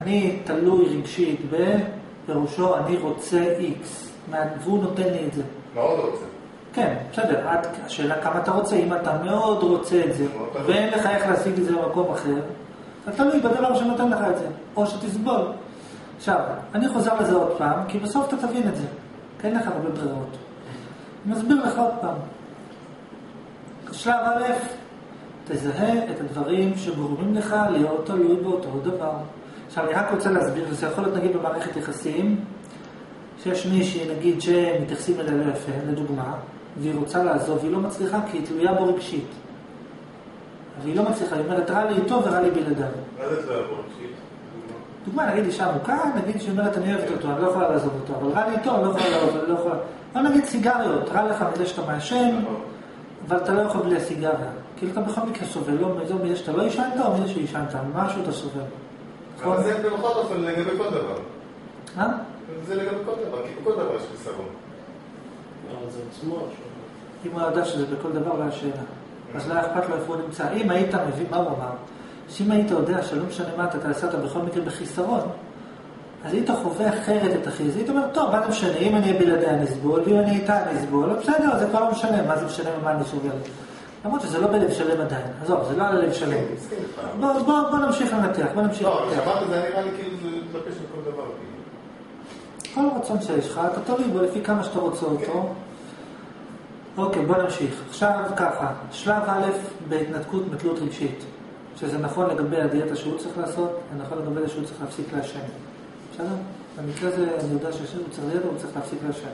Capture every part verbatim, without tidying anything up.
אני תלוי רגשית בפירושו, אני רוצה X, והוא נותן לי את זה. מאוד רוצה. כן, בסדר, השאלה כמה אתה רוצה, אם אתה מאוד רוצה את זה, ואין לך איך להשיג את זה במקום אחר, אתה תלוי בדבר שנותן לך את זה, או שתסבול. עכשיו, אני חוזר לזה עוד פעם, כי בסוף אתה תבין את זה, כי אין לך הרבה ברירות. אני מסביר לך עוד פעם. שלב א', תזהה את הדברים שגורמים לך להיות תלוי באותו דבר. עכשיו, אני רק רוצה להסביר, זה יכול להיות נגיד במערכת יחסים, שיש מישהי, נגיד, שמתייחסים אליה לא יפה, לדוגמה, והיא רוצה לעזוב, והיא לא מצליחה כי היא תלויה בו רגשית. והיא לא מצליחה, היא אומרת, רע לי איתו ורע לי בלעדיו. מה זה תלויה בו רגשית? דוגמה, נגיד אישה מוכה, נגיד שהיא אומרת, אני אוהבת אותו, אני לא יכולה לעזוב אותו, אבל רע לי איתו, אני לא יכולה לעזוב, אני לא יכולה... או נגיד סיגריות, רע לך מזה שאתה מעשן, אבל אתה לא יכול בלי הסיגריה. כאילו אתה בכל מקרה סובל, לא מזה שאתה לא ישנת או מזה שישנת, משהו אתה סובל. אבל זה בכל אופן לגבי כל דבר. אה? זה לגבי כל דבר, כי בכל דבר יש חיסרון. אבל זה עצמו. אם הוא ידע שזה בכל דבר לא השאלה. אז לא אכפת לו איפה הוא נמצא. אם היית מבין מה הוא אמר, שאם היית יודע שלא משנה מה אתה תעשת בכל מקרה בחיסרון, אז היית חווה אחרת את החיז. היית אומר, טוב, מה זה משנה? אם אני אהיה בלעדי אני אסבול, ואם אני איתה אני אסבול, בסדר, זה כבר לא משנה. מה זה משנה ומה אני סובל? למרות שזה לא בלב שלם עדיין. עזוב, זה לא על הלב שלם. בוא נמשיך לנתח, בוא נמשיך לנתח. לא, שמעת, זה נראה לי כאילו זה מתלבש בכל דבר. כל רצון שיש לך, אתה תוריד בו לפי כמה שאתה רוצה אותו. אוקיי, בוא נמשיך. עכשיו ככה, שלב א' בהתנתקות מתלות רגשית, שזה נכון לגבי הדיאטה שהוא צריך לעשות, זה נכון לגבי זה שהוא צריך להפסיק לעשן. בסדר? במקרה הזה אני יודע שהוא צריך דיאטה, הוא צריך להפסיק לעשן.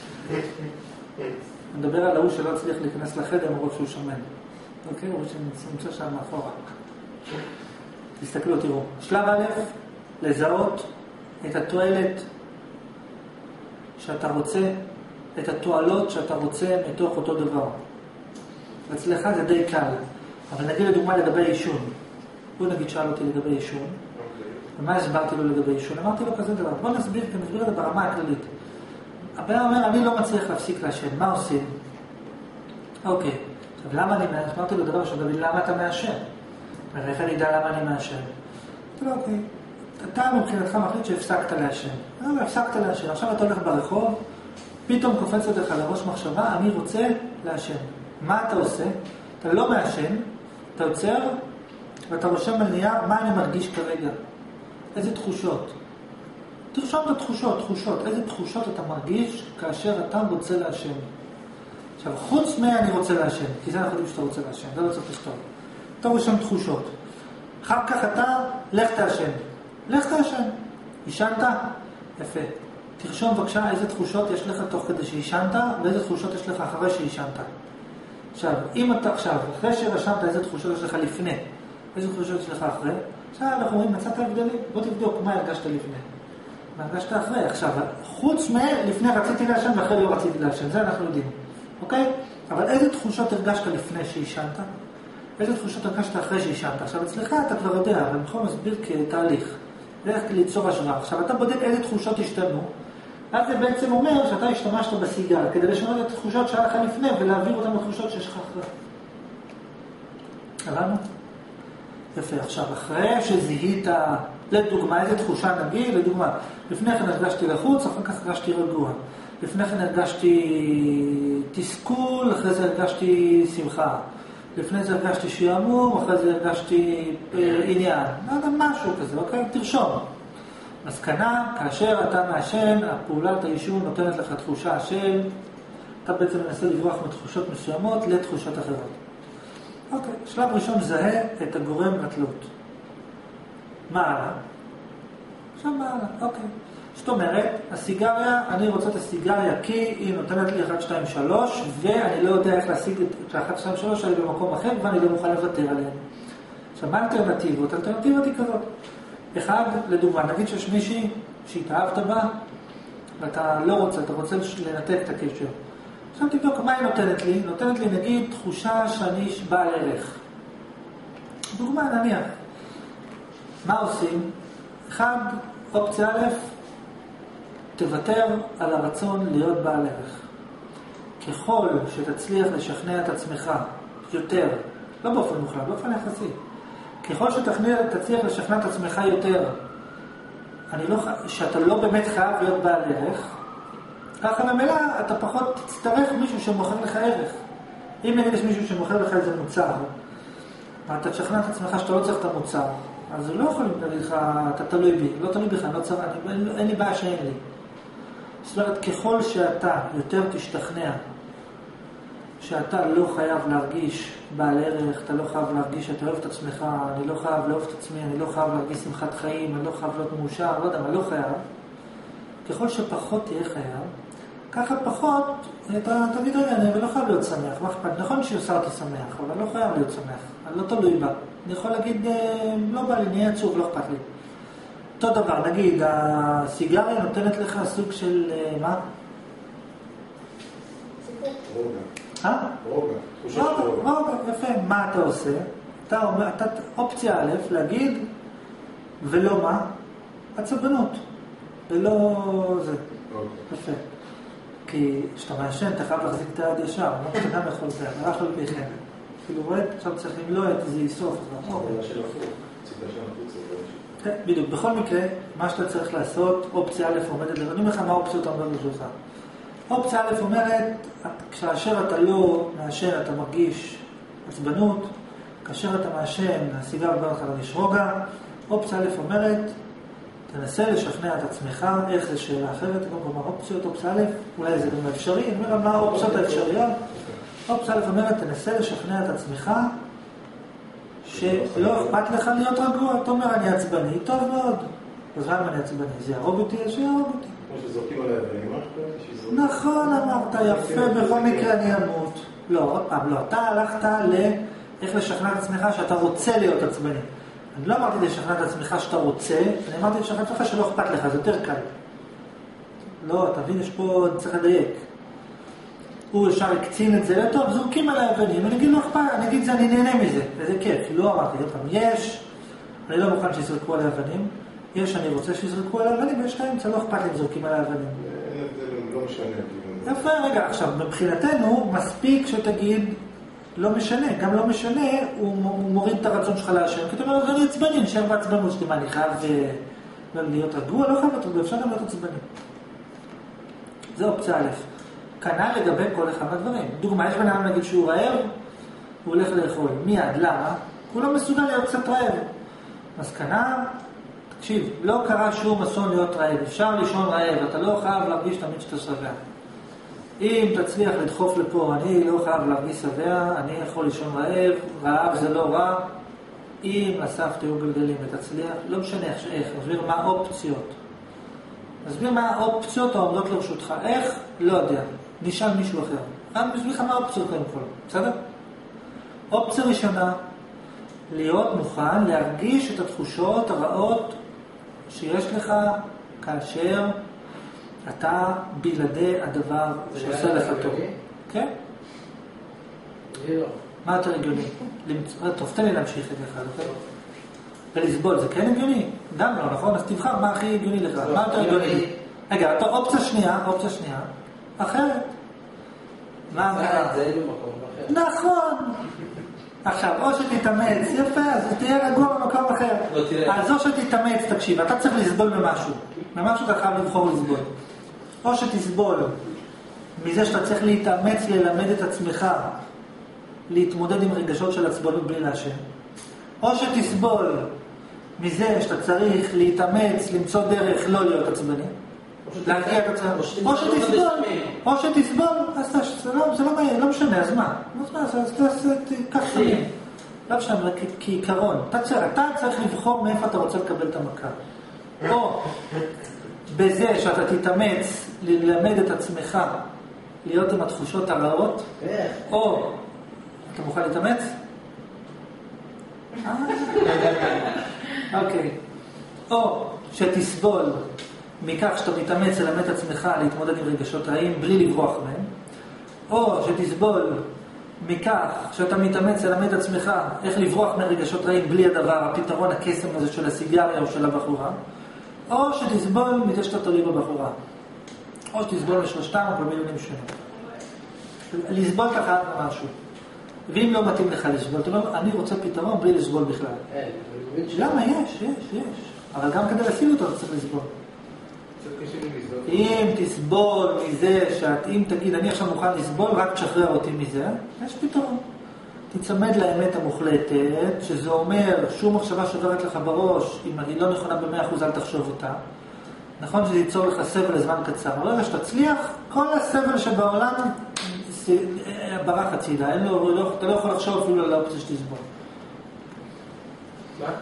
אני מדבר על ההוא שלא הצליח להיכנס לחדר מרוב שהוא שמן. אוקיי? הוא שנמצא שם מאחורה. תסתכלו, תראו. שלב א', לזהות את התועלת שאתה רוצה, את התועלות שאתה רוצה מתוך אותו דבר. אצלך זה די קל, אבל נגיד לדוגמה לגבי אישון. הוא נגיד שאל אותי לגבי אישון, okay. ומה הסברתי לו לגבי אישון? אמרתי לו כזה דבר, בוא נסביר, כי נסביר את זה ברמה הכללית. הבן אומר, אני לא מצליח להפסיק לעשן, מה עושים? אוקיי, עכשיו למה אני מעשן? אמרתי לו דבר שדוד, למה אתה מעשן? ואיך אני יודע למה אני מעשן? אמרתי לו, אוקיי. אתה מבחינתך מחליט שהפסקת לעשן. אבל הפסקת לעשן. עכשיו אתה הולך ברחוב, פתאום קופצת לך לראש מחשבה, אני רוצה לעשן. מה אתה עושה? אתה לא מעשן, אתה עוצר, ואתה רושם על נייר, מה אני מרגיש כרגע? איזה תחושות? תרשום בתחושות, תחושות. איזה תחושות אתה מרגיש כאשר אתה רוצה לעשן? עכשיו, חוץ מה אני רוצה לעשן, כי זה אנחנו יודעים שאתה רוצה לעשן, זה לא צריך לכתוב. אתה רושם תחושות. אחר כך אתה, לך תעשן. לך תעשן. ישנת? יפה. תרשום בבקשה איזה תחושות יש לך תוך כדי שישנת, ואיזה תחושות יש לך אחרי שישנת. עכשיו, אם אתה עכשיו, אחרי שרשמת איזה תחושות יש לך לפני, איזה תחושות יש לך אחרי, עכשיו אנחנו אומרים, מצאת הבדלים, בוא תבדוק מה הרגשת לפני. מה הרגשת אחרי? עכשיו, חוץ מלפני רציתי לעשן ואחרי לא רציתי לעשן, זה אנחנו יודעים. אוקיי? אבל איזה תחושות הרגשת לפני שישנת? איזה תחושות הרגשת אחרי שישנת? עכשיו, אצלך אתה כבר יודע, אבל בכל מסביר כתהליך. זה איך ליצור השוואה. עכשיו, אתה בודק איזה תחושות השתנו, אז זה בעצם אומר שאתה השתמשת בסיגר, כדי לשנות את התחושות שהיה לך לפני, ולהעביר אותם לתחושות שיש לך אחרי. הבנו? יפה. עכשיו, אחרי שזיהית, לדוגמה, איזה תחושה נגיד, לדוגמה, לפני כן הרגשתי לחוץ, אחר כך הרגשתי רגוע. לפני כן הרגשתי תסכול, אחרי זה הרגשתי שמחה. לפני זה הרגשתי שיעמום, אחרי זה הרגשתי עניין. לא יודע, משהו כזה, אוקיי? תרשום. מסקנה, כאשר אתה מעשן, הפעולת העישון נותנת לך תחושה של, אתה בעצם מנסה לברוח מתחושות מסוימות לתחושות אחרות. אוקיי, שלב ראשון זהה את הגורם לתלות. מה הלאה? עכשיו מה הלאה? אוקיי. זאת אומרת, הסיגריה, אני רוצה את הסיגריה כי היא נותנת לי אחת, שתיים, שלוש, ואני לא יודע איך להשיג את אחת, שתיים, שלוש שלי במקום אחר, ואני לא מוכן לוותר עליהן. עכשיו, מה האלטרנטיבות? האלטרנטיבות היא כזאת. אחד, לדוגמה, נגיד שיש מישהי שהתאהבת בה, ואתה לא רוצה, אתה רוצה לנתק את הקשר. עכשיו תבדוק, מה היא נותנת לי? נותנת לי, נגיד, תחושה שאני בעל ערך. דוגמה, נניח. מה עושים? אחד, אופציה א', תוותר על הרצון להיות בעל ערך. ככל שתצליח לשכנע את עצמך יותר, לא באופן מוחלט, באופן יחסי, ככל שתצליח לשכנע את עצמך יותר אני לא, שאתה לא באמת חייב להיות בעל ערך, ככה ממילא אתה פחות תצטרך מישהו שמוכר לך ערך. אם נגיד יש מישהו שמוכר לך איזה מוצר, ואתה תשכנע את עצמך שאתה לא צריך את המוצר, אז הוא לא יכול להגיד לך, אתה תלוי בי, לא תלוי בך, לא צריך, אני, אין, אין לי בעיה שאין לי. זאת אומרת, ככל שאתה יותר תשתכנע, שאתה לא חייב להרגיש בעל ערך, אתה לא חייב להרגיש שאתה אוהב את עצמך, אני לא חייב לאהוב את עצמי, אני לא חייב להרגיש שמחת חיים, אני לא חייב להיות מאושר, לא יודע, אני לא חייב. ככל שפחות תהיה חייב, ככה פחות, אתה תגיד רגע, אני לא חייב להיות שמח, מה אכפת? נכון שעושה אותי שמח, אבל לא חייב להיות שמח, אני לא תלוי בה. אני יכול להגיד, לא בא לי, נהיה עצוב, לא אכפת לי. אותו דבר, נגיד, הסיגריה נותנת לך סוג של, מה? רוגע. אה? רוגע. רוגע, רוגע, יפה. מה אתה עושה? אתה אומר, אתה אופציה א', להגיד, ולא מה? עצבנות. ולא זה. יפה. כי כשאתה מעשן, אתה חייב להחזיק את היד ישר, לא אתה גם יכול זה, אני רק לא ביחד. כאילו רואה, עכשיו צריך למלוא את זה איסוף. זה של הפוך. ציפה של הפוך זה לא משהו. כן, בדיוק. בכל מקרה, מה שאתה צריך לעשות, אופציה א' עומדת, אני אומר לך מה האופציות עומדות בשבילך. אופציה א' אומרת, כאשר אתה לא מעשן, אתה מרגיש עצבנות, כאשר אתה מעשן, הסיגר בא לך להרגיש רוגע. אופציה א' אומרת, תנסה לשכנע את עצמך, איך זה שאלה אחרת, גם כלומר אופציות, אופציה א', אולי זה גם אפשרי, אני אומר מה האופציות האפשריות. אופציה א' אומרת, תנסה לשכנע את עצמך, שלא אכפת לך להיות רגוע, אתה אומר, אני עצבני, טוב מאוד. אז למה אני עצבני? זה יהרוג אותי, אז שיהרוג אותי. כמו שזורקים עליי ואני משהו, נכון, אמרת, יפה, בכל מקרה אני אמות. לא, עוד פעם, לא, אתה הלכת לאיך לשכנע את עצמך שאתה רוצה להיות עצבני. אני לא אמרתי לשכנע את עצמך שאתה רוצה, אני אמרתי לשכנע את עצמך שלא אכפת לך, זה יותר קל. לא, אתה מבין, יש פה, אני צריך לדייק. הוא ישר הקצין את זה, טוב, זורקים עליי אבנים, אני אגיד לא אכפת, אני אגיד זה, אני נהנה מזה, וזה כיף. לא אמרתי, יש, אני לא מוכן שיזרקו עליי אבנים, יש, אני רוצה שיזרקו עליי אבנים, ויש האמצע, לא אכפת לי אם זורקים עליי אבנים. זה לא משנה. יפה, רגע, עכשיו, מבחינתנו, מספיק שתגיד, לא משנה, גם לא משנה, הוא מוריד את הרצון שלך להשם, כי אתה אומר, אני עצבני, נשאר בעצבנות שלי, מה, אני חייב להיות רגוע, לא חייב להיות רגוע, אפשר גם להיות עצבני. זה אופציה א'. כנ"ל לגבי כל אחד מהדברים. דוגמה, יש בן אדם נגיד שהוא רעב, הוא הולך לאכול. מיד, למה? הוא לא מסוגל להיות קצת רעב. מסקנה, תקשיב, לא קרה שום אסון להיות רעב. אפשר לישון רעב, אתה לא חייב להרגיש תמיד שאתה שבע. אם תצליח לדחוף לפה, אני לא חייב להרגיש שבע, אני יכול לישון רעב, רעב זה לא רע. אם אסף תהיו גלגלים ותצליח, לא משנה איך, נסביר מה האופציות. נסביר מה האופציות העומדות לרשותך. איך? לא יודע. נשאל מישהו אחר. אני מסביר לך מה האופציות קודם כל. בסדר? אופציה ראשונה, להיות מוכן להרגיש את התחושות הרעות שיש לך כאשר אתה בלעדי הדבר שעושה לך טוב. כן? מה יותר הגיוני? טוב, תן לי להמשיך את אחד, אוקיי? ולסבול, זה כן הגיוני? גם לא, נכון? אז תבחר מה הכי הגיוני לך. מה יותר הגיוני? רגע, אתה אופציה שנייה, אופציה שנייה, אחרת. מה אמרה? זה במקום אחר. נכון. עכשיו, או שתתאמץ, יפה, אז תהיה רגוע במקום אחר. אז או שתתאמץ, תקשיב, אתה צריך לסבול ממשהו. ממשהו אתה חייב לבחור לסבול. או שתסבול מזה שאתה צריך להתאמץ ללמד את עצמך להתמודד עם רגשות של עצבנות בלי להשם. או שתסבול מזה שאתה צריך להתאמץ, למצוא דרך לא להיות עצבני. להרגיע את עצמך. או שתסבול, או שתסבול, אז זה לא משנה, אז מה? אז תיקח סמים. לא משנה, כעיקרון. אתה צריך לבחור מאיפה אתה רוצה לקבל את המכה. או בזה שאתה תתאמץ ללמד את עצמך להיות עם התחושות הרעות, או אתה מוכן להתאמץ? אוקיי. או שתסבול מכך שאתה מתאמץ ללמד את עצמך להתמודד עם רגשות רעים בלי לברוח מהם, או שתסבול מכך שאתה מתאמץ ללמד את עצמך איך לברוח מרגשות רעים בלי הדבר, הפתרון הקסם הזה של הסיגריה או של הבחורה, או שתסבול מזה שאתה תולי בבחורה, או שתסבול לשלושתם או במיליונים שונים. לסבול ככה משהו. ואם לא מתאים לך לסבול, אתה אומר, אני רוצה פתרון בלי לסבול בכלל. למה? יש, יש, יש. אבל גם כדי להשיג אותו אתה צריך לסבול. קצת קשה לי לסבול. אם תסבול מזה שאת, אם תגיד, אני עכשיו מוכן לסבול, רק תשחרר אותי מזה, יש פתרון. תצמד לאמת המוחלטת, שזה אומר, שום מחשבה שעוברת לך בראש, אם אני לא נכונה במאה אחוז, אל תחשוב אותה. נכון שזה ייצור לך סבל לזמן קצר. ברגע שתצליח, כל הסבל שבעולם ברח הצידה. אין לו, לא, אתה לא יכול לחשוב אפילו על האופציה שתסבול. מה?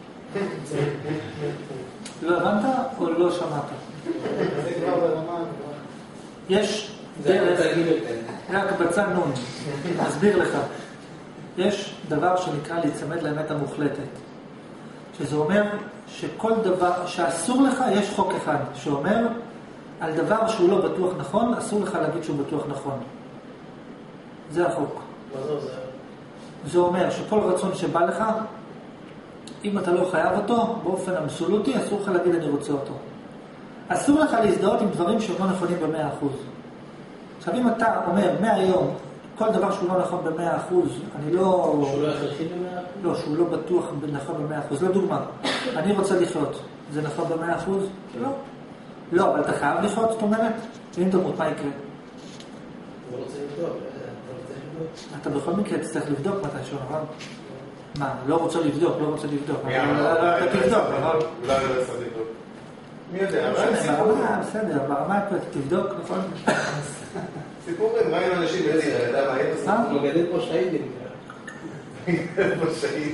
לא הבנת או לא שמעת? זה כבר ברמה... יש זה דרך, תגיד יותר. רק בצד נון, אסביר לך. יש דבר שנקרא להיצמד לאמת המוחלטת. שזה אומר שכל דבר, שאסור לך, יש חוק אחד, שאומר על דבר שהוא לא בטוח נכון, אסור לך להגיד שהוא בטוח נכון. זה החוק. מה זה עוזר? זה אומר שכל רצון שבא לך, אם אתה לא חייב אותו, באופן אבסולוטי, אסור לך להגיד אני רוצה אותו. אסור לך להזדהות עם דברים שהם לא נכונים במאה אחוז. עכשיו אם אתה אומר מהיום, כל דבר שהוא לא נכון במאה אחוז, אני לא... שהוא לא הכרחי במאה אחוז? לא, שהוא לא בטוח נכון במאה אחוז. לא דוגמה, אני רוצה לחיות, זה נכון במאה אחוז? לא. לא, אבל אתה חייב לחיות, זאת אומרת, אם תמות, מה יקרה? אתה רוצה לבדוק, אתה רוצה לבדוק. אתה בכל מקרה תצטרך לבדוק מתישהו, נכון? מה, לא רוצה לבדוק, לא רוצה לבדוק. אתה תבדוק, נכון? אולי לא צריך לבדוק. מי יודע, ברמה, בסדר, ברמה תבדוק, נכון? סיפורים, ראינו אנשים בדיר, אתה יודע מה, היית מה? אנחנו מגדלים פה שהידים. פה שהידים.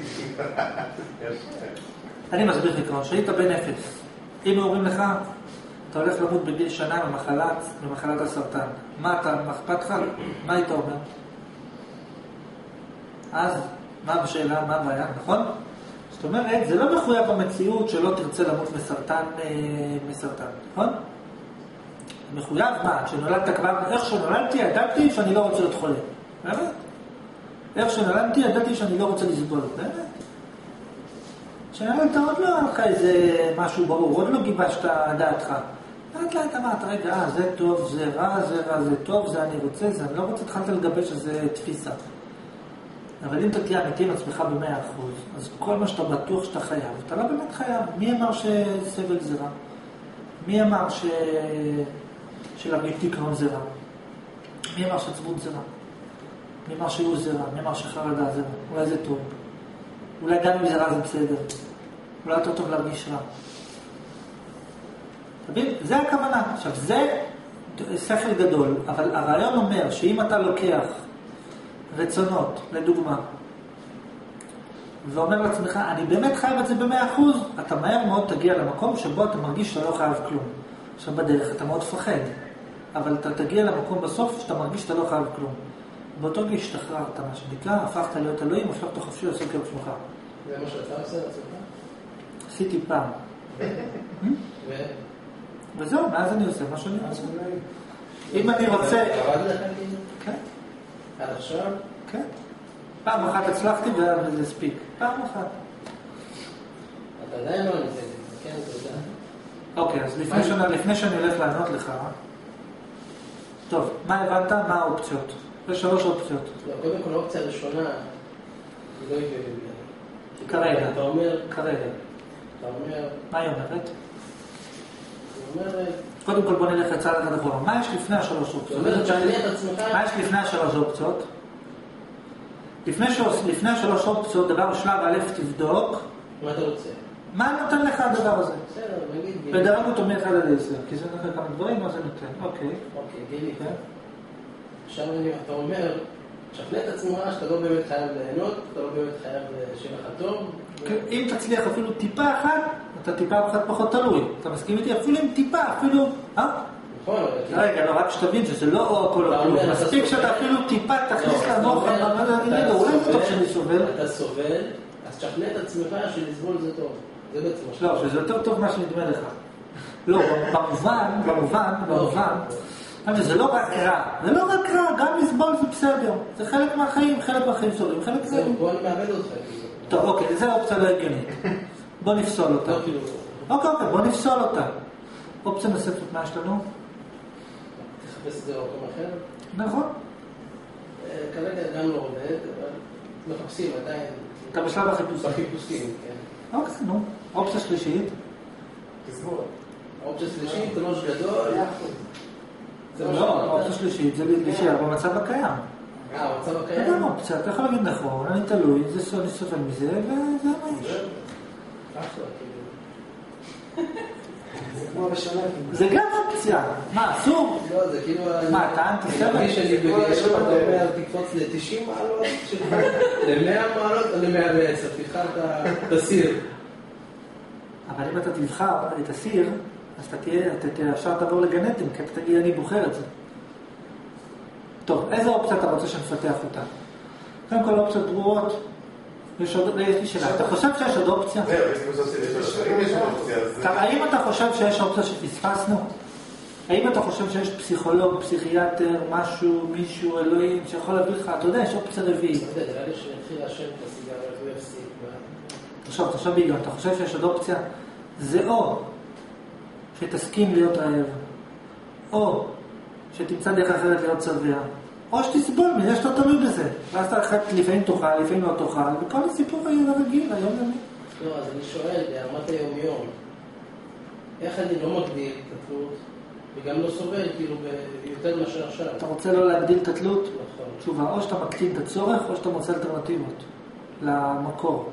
אני מסביר לך, שהיית בן אפס. אם אומרים לך, אתה הולך למות בגיל שנה במחלת, במחלת הסרטן. מה אתה, מה אכפת לך? מה היית אומר? אז, מה בשאלה, מה הבעיה, נכון? זאת אומרת, זה לא מחויב במציאות שלא תרצה למות מסרטן, מסרטן, נכון? מחויב מה? שנולדת כבר, איך שנולדתי, ידעתי שאני לא רוצה להיות חולה. באמת? איך שנולדתי, ידעתי שאני לא רוצה לסבול. באמת? שנולדת עוד לא אמרת איזה משהו ברור, עוד לא גיבשת דעתך. לאט לאט אמרת, רגע, אה, זה טוב, זה רע, זה רע, זה טוב, זה אני רוצה, זה אני לא רוצה, התחלת לגבש איזה תפיסה. אבל אם אתה תהיה אמיתי עם עצמך במאה אחוז, אז כל מה שאתה בטוח שאתה חייב, אתה לא באמת חייב. מי אמר שסבל זה רע? מי אמר ש... שלהרגיש דיכאון זה רע? מי אמר שעצבות זה רע? מי אמר שיעול זה רע? מי אמר שחרדה זה רע? אולי זה טוב. אולי גם אם זה רע זה בסדר. אולי יותר טוב להרגיש רע. תבין? זה הכוונה. עכשיו, זה שכל גדול, אבל הרעיון אומר שאם אתה לוקח רצונות, לדוגמה, ואומר לעצמך, אני באמת חייב את זה במאה אחוז, אתה מהר מאוד תגיע למקום שבו אתה מרגיש שאתה לא חייב כלום. עכשיו בדרך אתה מאוד פחד, אבל אתה תגיע למקום בסוף שאתה מרגיש שאתה לא חייב כלום. באותו גיל השתחררת, מה שנקרא, הפכת להיות אלוהים, הפכת חופשי לעשות כרצונך. זה מה שאתה עושה לעצמך? עשיתי פעם. ו? וזהו, מאז אני עושה מה שאני רוצה. אם אני רוצה... עבד לך כאילו? כן. עד עכשיו? כן. פעם אחת הצלחתי וזה הספיק. פעם אחת. אתה עדיין לא נמצא את זה, כן, אתה יודע. אוקיי, אז לפני שאני, לפני שאני הולך לענות לך, טוב, מה הבנת? מה האופציות? יש שלוש אופציות. לא, קודם כל האופציה הראשונה, היא לא הגיעה לי. כרגע. אתה אומר, כרגע. אתה אומר, מה היא אומרת? היא אומרת, קודם כל בוא נלך לצד אחד אחורה. מה יש לפני השלוש היא אופציות? אומרת שאני את עצמך, מה יש לפני השלוש אופציות? לפני, ש... לפני השלוש אופציות, דבר שלב א' תבדוק, מה אתה רוצה? מה נותן לך הדבר הזה? בסדר, נגיד, בדרגות אומר אחד עד עשר, כי זה נותן כמה דברים, מה זה נותן? אוקיי. אוקיי, גילי, כן. עכשיו אני, אתה אומר, שפנה את עצמך שאתה לא באמת חייב ליהנות, אתה לא באמת חייב שיהיה לך טוב. אם תצליח אפילו טיפה אחת, אתה טיפה אחת פחות תלוי. אתה מסכים איתי? אפילו עם טיפה, אפילו... אה? נכון, אבל... רגע, לא, רק שתבין שזה לא או הכל או כלום. מספיק שאתה אפילו טיפה תכניס למוח, אולי זה טוב שאני סובל. אתה סובל, אז שפנה את עצמך שלסבול זה טוב. זה בעצם... לא, שזה יותר טוב מה שנדמה לך. לא, במובן, במובן, במובן, זה לא רק רע. זה לא רק רע, גם לסבול זה בסדר. זה חלק מהחיים, חלק מהחיים סובלים, חלק זה... זהו, בוא אני מאבד אותך. טוב, אוקיי, זו האופציה לא הגיונית. בוא נפסול אותה. לא, כאילו... אוקיי, אוקיי, בוא נפסול אותה. אופציה נוספת, מה יש לנו? תחפש את זה במקום אחר. נכון. כרגע גם לא עובד, אבל מחפשים עדיין. אתה בשלב החיפושים. בחיפושים, כן. אוקיי, נו. אופציה שלישית. תסבור. האופציה שלישית, ראש גדול. לא, האופציה שלישית זה להישאר במצב הקיים. אה, במצב הקיים? זה גם אופציה, אתה יכול להגיד נכון, אני תלוי, אני סובל מזה, וזה מה יש. זה גם אופציה. מה, אסור? לא, זה כאילו... מה, אתה אנטי סבל? אני שאני בגלל אתה אומר, תקפוץ ל-תשעים מעלות שלך, ל-מאה מעלות או ל-מאה ועשר, תבחר את הסיר. אבל אם אתה תבחר את הסיר, אז אתה תהיה, אתה ישר תעבור לגנטים, כי אתה תגיד, אני בוחר את זה. טוב, איזה אופציה אתה רוצה שנפתח אותה? קודם כל, אופציות ברורות. יש עוד, יש לי שאלה. אתה חושב שיש עוד אופציה? זהו, יש לי שאלה. אם יש עוד אופציה, אז... האם אתה חושב שיש אופציה שפספסנו? האם אתה חושב שיש פסיכולוג, פסיכיאטר, משהו, מישהו, אלוהים, שיכול להביא לך, אתה יודע, יש אופציה רביעית. אתה יודע, נראה לי שנתחיל להשם את הסיגריה, הוא יפסיק. עכשיו, תחשב ביגון, אתה חושב שיש עוד אופציה? זה או שתסכים להיות רעב, או שתמצא דרך אחרת להיות שבע, או שתסבול מזה שאתה תלוי בזה. ואז אתה אחת לפעמים תאכל, לפעמים לא תאכל, וכל הסיפור היה רגיל, היום יומי. לא, אז אני שואל, ברמת היום-יום, איך אני לא מגדיל את התלות, וגם לא סובל, כאילו, ביותר מאשר עכשיו? אתה רוצה לא להגדיל את התלות? נכון. תשובה, או שאתה מקטין את הצורך, או שאתה מוצא אלטרנטיבות למקור.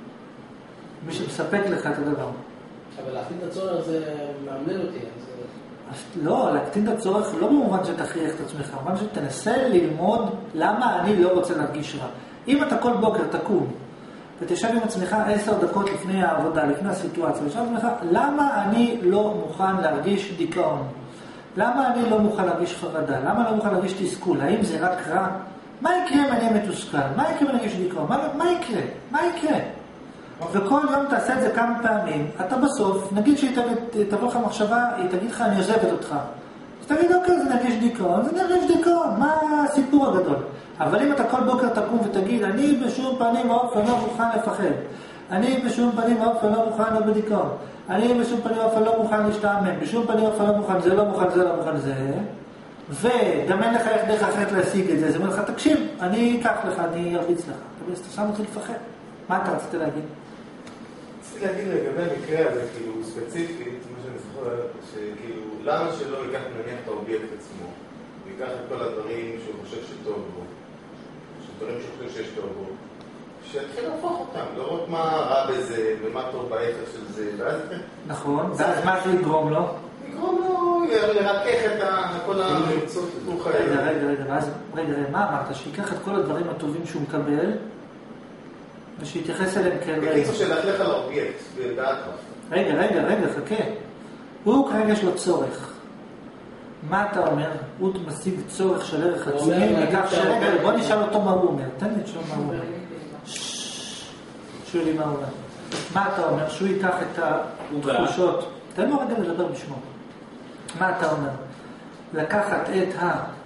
מי שמספק לך את הדבר. אבל להקטין את הצורך זה מאמלל אותי, אז... לא, להקטין את הצורך לא במובן שתכריח את עצמך, במובן שתנסה ללמוד למה אני לא רוצה להרגיש רע. אם אתה כל בוקר תקום ותשב עם עצמך עשר דקות לפני העבודה, לפני הסיטואציה, ותשב עם עצמך, למה אני לא מוכן להרגיש דיכאון? למה אני לא מוכן להרגיש חרדה? למה אני לא מוכן להרגיש תסכול? האם זה רק רע? מה יקרה אם אני מתוסכל? מה יקרה אם אני ארגיש דיכאון? מה, מה יקרה? מה יקרה? וכל יום תעשה את זה כמה פעמים, אתה בסוף, נגיד שהיא תבוא לך מחשבה, היא תגיד לך, אני עוזבת אותך. אז תגיד, אוקיי, זה נרגיש דיכאון, זה נרגיש דיכאון, מה הסיפור הגדול? אבל אם אתה כל בוקר תקום ותגיד, אני בשום פנים ואופן לא מוכן לפחד, אני בשום פנים ואופן לא מוכן לא בדיכאון, אני בשום פנים ואופן לא מוכן להשתעמם, בשום פנים ואופן לא מוכן, זה לא מוכן, זה לא מוכן, זה... וגם אין לך איך דרך אחרת להשיג את זה, זה אומר לך, תקשיב, אני אקח לך, אני ארביץ לך. אתה שם אותי לפחד. מה אתה רצית להגיד? רציתי להגיד לגבי המקרה הזה, כאילו, ספציפית, מה שאני זוכר, שכאילו, למה שלא ייקח נניח את האובייקט עצמו, ויקח את כל הדברים שהוא חושב שטוב בו, שדברים שהוא חושב שיש טוב בו, שיתחיל להפוך אותם, לראות מה רע בזה, ומה טוב בהפך של זה, ואז... נכון, ואז מה זה יגרום לו? יגרום לו לרכך את כל המרצות. רגע, רגע, רגע, ואז, רגע, מה אמרת? שיקח את כל הדברים הטובים שהוא מקבל, ושיתייחס אליהם כאל... בקיצור שלכלך על האובייקט, בדעת רב. רגע, רגע, רגע, חכה. הוא כרגע יש לו צורך. מה אתה אומר? הוא משיג צורך של ערך עצמי, מכך שרגע, בוא נשאל אותו מה הוא אומר. תן לי לשאול מה הוא אומר. שואלי מה הוא אומר. מה אתה אומר? שהוא ייקח את התחושות. תן לו רגע לדבר בשמו. מה אתה אומר? לקחת את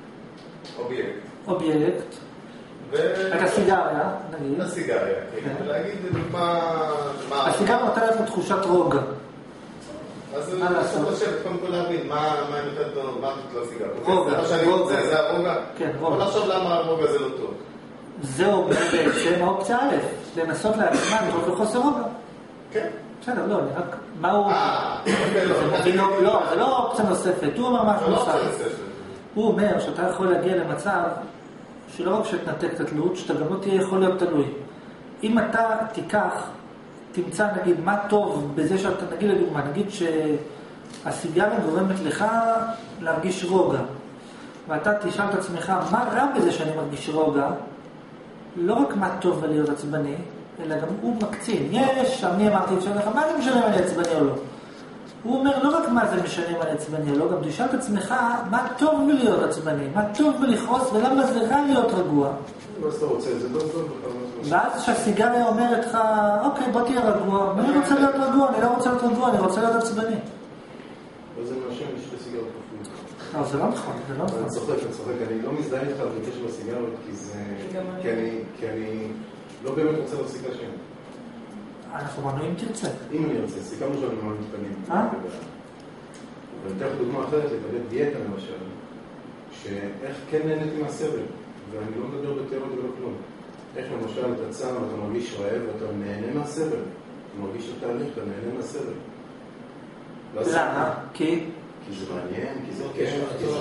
האובייקט, את הסיגריה, נגיד. את הסיגריה, כן. ולהגיד מה... הסיגריה נותן לך תחושת רוגע. אז אני רוצה לשבת קודם כל להבין מה הם יותר טוב, מה זאת לא סיגריה. רוגע, זה מה שאני רוצה, זה הרוגע? כן, רוגע. אבל עכשיו למה הרוגע זה לא טוב? זהו בעצם האופציה א', לנסות לעצמה לראות בחוסר רוגע. כן. בסדר, לא, אני רק... מה הוא... אה, לא, זה לא אופציה נוספת, הוא אומר משהו נוסף. הוא אומר שאתה יכול להגיע למצב שלא רק שתנתק את התלות, שאתה גם לא תהיה יכול להיות תלוי. אם אתה תיקח, תמצא נגיד מה טוב בזה שאתה, נגיד לדוגמה, נגיד שהסיגריה גורמת לך להרגיש רוגע, ואתה תשאל את עצמך מה רע בזה שאני מרגיש רוגע, לא רק מה טוב בלהיות עצבני, אלא גם הוא מקצין. יש, אני אמרתי את שלך, מה זה משנה אם אני עצבני או לא? הוא אומר, לא רק מה זה משנה אם אני עצבני או לא, גם תשאל את עצמך מה טוב בלהיות עצבני, מה טוב בלכעוס ולמה זה רע להיות רגוע. מה שאתה רוצה, זה לא טוב. ואז שהסיגריה אומרת לך, אוקיי, בוא תהיה רגוע, אני רוצה להיות רגוע, אני לא רוצה להיות רגוע, אני רוצה להיות עצבני. וזה מאשים לשתי סיגרות כפול. לא, זה לא נכון, זה לא נכון. אני צוחק, אני צוחק, אני לא מזדהה איתך בקשר לסיגרות, כי אני לא באמת רוצה להפסיק לשם. אנחנו מנועים תרצה. אם אני רוצה, סיכמנו שאני מנועים קטנים. אה? אבל נתן לך דוגמה אחרת, לגבי דיאטה למשל, שאיך כן נהניתי מהסבל, ואני לא מדבר בתיאוריה ולא כלום. איך למשל אתה צם, אתה מרגיש רעב, ואתה נהנה מהסבל. אתה מרגיש את התהליך, אתה נהנה מהסבל. למה? כי? כי זה מעניין, כי זה כן,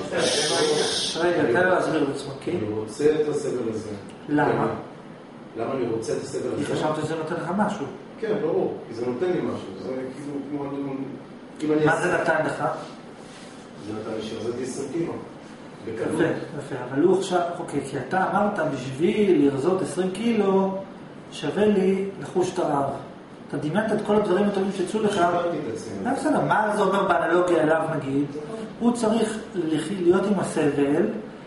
קשר. רגע, תן לו להסביר בעצמו, כי? אני רוצה את הסבל הזה. למה? למה אני רוצה את הסבל הזה? כי חשבת שזה נותן לך משהו. כן, ברור, כי זה נותן לי משהו. זה כאילו כמו... מה זה נתן לך? זה נתן לי שהרזתי עשרים קילו. יפה, יפה. אבל הוא עכשיו, אוקיי, כי אתה אמרת בשביל לרזות עשרים קילו, שווה לי לחוש את הרעב. אתה דמיינת את כל הדברים הטובים שיצאו לך. לא בסדר, מה זה אומר באנלוגיה אליו נגיד? הוא צריך להיות עם הסבל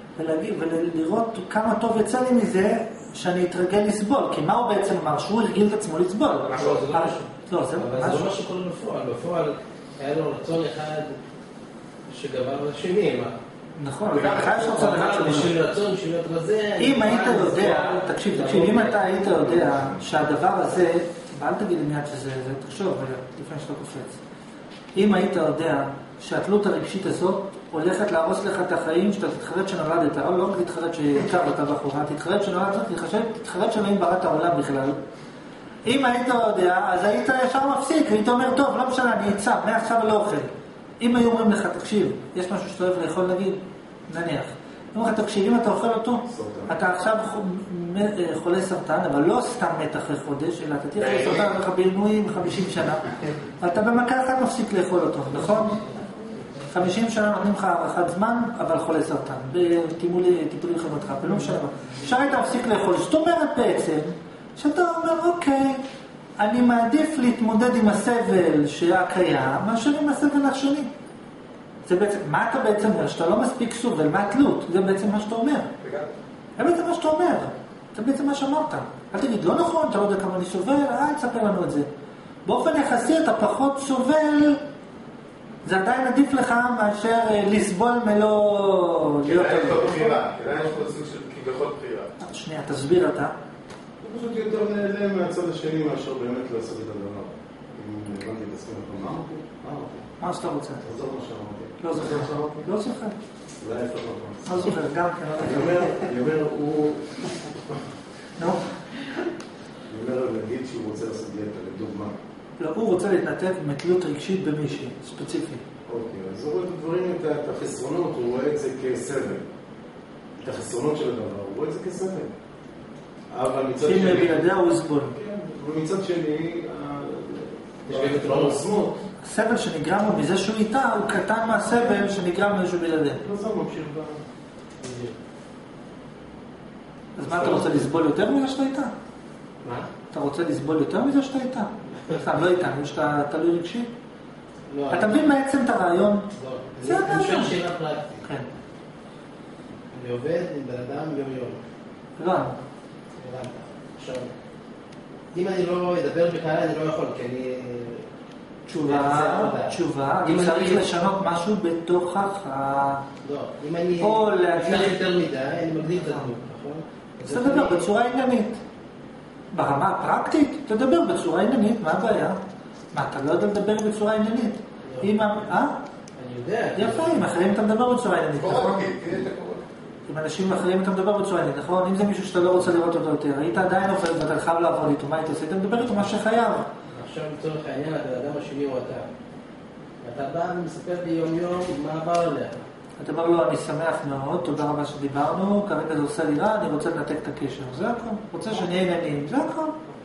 ולראות כמה טוב יצא לי מזה שאני אתרגל לסבול. כי מה הוא בעצם אמר? שהוא הרגיל את עצמו לסבול. לא, זה לא מה שקורה בפועל. בפועל היה לו רצון אחד שגבר לשני. נכון, וככה יש רצון אחד שלו. בשביל רצון, בשביל להיות רזה. אם היית יודע, תקשיב, תקשיב, אם אתה היית יודע שהדבר הזה, אל תגיד לי מיד שזה, תחשוב, לפני שאתה קופץ. אם היית יודע שהתלות הרגשית הזאת הולכת להרוס לך את החיים, שאתה תתחרט שנולדת, או לא תתחרט שהכרת בחורה, תתחרט שנולדת, תתחרט שאלוהים ברא את העולם בכלל. אם היית יודע, אז היית ישר מפסיק, היית אומר, טוב, לא משנה, אני אצא, מעכשיו לא אוכל. אם היו אומרים לך, תקשיב, יש משהו שאתה אוהב לאכול, נגיד, נניח. אומרים לך, תקשיב, אם אתה אוכל אותו, אתה עכשיו חולה סרטן, אבל לא סתם מת אחרי חודש, אלא אתה תהיה חולה סרטן לך בעינויים חמישים שנה, ואתה במכה אחת מפסיק לאכול אותו, נכון? חמישים שנה נותנים לך הארכת זמן, אבל חולה סרטן, בטיפולים חברתך, ולא משנה. אפשר היית מפסיק לאכול, זאת אומרת בעצם, שאתה אומר, אוקיי, אני מעדיף להתמודד עם הסבל שהקיים, מאשר עם הסבל השני. זה בעצם, מה אתה בעצם אומר? שאתה לא מספיק סובל, מה התלות? זה בעצם מה שאתה אומר. זה בעצם מה שאתה אומר. זה בעצם מה שאמרת. אל תגיד, לא נכון, אתה לא יודע כמה אני סובל, אל תספר לנו את זה. באופן יחסי אתה פחות סובל, זה עדיין עדיף לך מאשר לסבול מלא... כדאי יש פה בחירה, כדאי יש פה סוג של כביכול בחירה. שנייה, תסביר אתה. זה פשוט יותר נעלה מהצד השני מאשר באמת לעשות את הדבר. אם הבנתי את עצמי, מה אמרתי? מה אמרתי? מה שאתה רוצה. תחזור מה שאמרתי. לא זוכר. לא זוכר. זה היה יפה נכון. לא זוכר, גם כן. אני אומר, הוא... נו? אני אומר, נגיד שהוא רוצה לעשות דיאטה, לדוגמה. לא, הוא רוצה להתנתק מתלות רגשית במישהי, ספציפי. אוקיי, אז הוא רואה את הדברים, את החסרונות, הוא רואה את זה כסבל. את החסרונות של הדבר, הוא רואה את זה כסבל. אבל מצד שני... אם בלעדיה הוא יסבול. כן, ומצד שני... יש גם את העוצמות. הסבל שנגרם לו מזה שהוא איתה, הוא קטן מהסבל שנגרם לו שהוא בלעדיה. לא זה ממשיך ב... אז מה, אתה רוצה לסבול יותר מזה שאתה איתה? מה? אתה רוצה לסבול יותר מזה שאתה איתה? סתם, לא איתה, יש שאתה תלוי רגשי? לא. אתה מבין בעצם את הרעיון? לא. זה הרעיון. אני שואל שאלה פרקטית. כן. אני עובד עם בן אדם יום-יום. לא. הבנת. עכשיו, אם אני לא אדבר בקהל, אני לא יכול, כי אני... תשובה, תשובה, אני צריך לשנות משהו בתוכך ה... לא, אם אני... או להגיד... אפשר יותר מדי, אני מגדיל את הדמות, נכון? אז תדבר בצורה עניינית. ברמה הפרקטית, תדבר בצורה עניינית, מה הבעיה? מה, אתה לא יודע לדבר בצורה עניינית? אם... אה? אני יודע. יפה, עם אחרים אתה מדבר בצורה עניינית, נכון? עם אנשים אחרים אתה מדבר בצורה עניינית, נכון? אם זה מישהו שאתה לא רוצה לראות אותו יותר, היית עדיין עובד ואתה חייב לעבוד איתו, מה היית עושה? אתה מדבר איתו מה שחייב. עכשיו לצורך העניין, הבן אדם השני הוא אתה. אתה בא ומספר לי יום יום מה עבר עליה. אתה אומר לו, אני שמח מאוד, תודה רבה שדיברנו, כרגע זה עושה לי רע, אני רוצה לנתק את הקשר. זה הכל. רוצה שנהיה עניינים, זה הכל.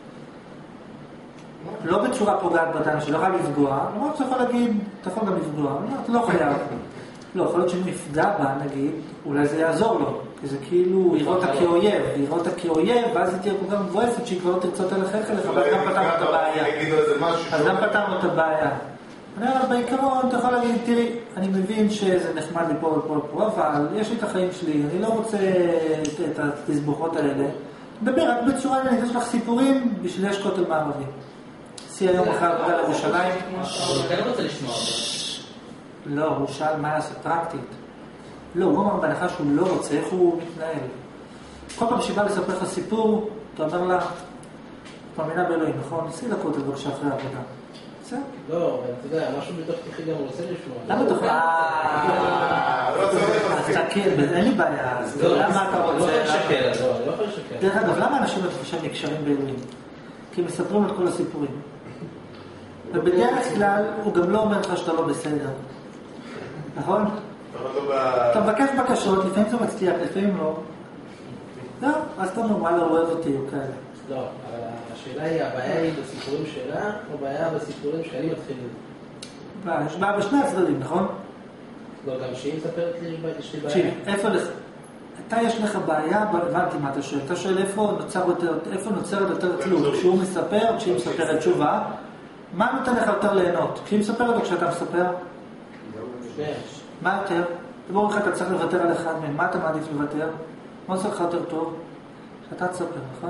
לא בצורה פוגעת באדם, שלא יכול לפגוע, למרות שאתה יכול להגיד, אתה יכול גם לפגוע, אבל אתה לא חייב. לא, יכול להיות שאם יפגע בה, נגיד, אולי זה יעזור לו. כי זה כאילו, יראה אותה כאויב, יראה אותה כאויב, ואז היא תהיה כל כך מבואסת שהיא כבר לא תרצות אליך אליך, אבל גם פתרנו את הבעיה. אז גם פתרנו את הבעיה. אני אומר, בעיקרון, אתה יכול להגיד, תראי, אני מבין שזה נחמד לי פה ופה ופה, אבל יש לי את החיים שלי, אני לא רוצה את התסבוכות האלה. נדבר רק בצורה עניינית, יש לך סיפורים בשביל יש כותל מערבי. שיא היום אחרי עבודה לירושלים. אתה לא רוצה לשמוע אותו. לא, הוא שאל מה יעשה פרקטית. לא, הוא אמר בהנחה שהוא לא רוצה, איך הוא מתנהל. כל פעם שבא לספר לך סיפור, אתה אומר לה, מאמינה באלוהים, נכון? עשי לכותל בבקשה אחרי העבודה. בסדר? לא, אבל אתה יודע, משהו בתוך תחי גם רוצה לשמוע. למה אתה יכול? אז תכיר, אין לי בעיה. למה אתה רוצה? לא יכול לשקר, לא, אני לא יכול לשקר. דרך אגב, למה אנשים אתה חושב נקשרים באלוהים? כי הם מספרים את כל הסיפורים. ובדרך כלל הוא גם לא אומר לך שאתה לא בסדר. נכון? אתה מבקש בקשות, לפעמים זה מצליח, לפעמים לא. לא, אז אתה אומר, וואלה, הוא אוהב אותי, הוא כאלה. לא, אבל השאלה היא, הבעיה היא בסיפורים שלה, או בעיה בסיפורים שאני מתחיל לזה? יש בעיה בשני הצדדים, נכון? לא, גם שהיא מספרת לי, יש לי בעיה. תקשיב, איפה לך? אתה יש לך בעיה, הבנתי מה אתה שואל. אתה שואל איפה נוצרת יותר תלות, כשהוא מספר או כשהיא מספרת תשובה? מה נותן לך יותר ליהנות? כשהיא מספרת או כשאתה מספר? מה יותר? תבור לך, אתה צריך לוותר על אחד מהם. מה אתה מעדיף לוותר? מה עושה לך יותר טוב? שאתה תספר, נכון?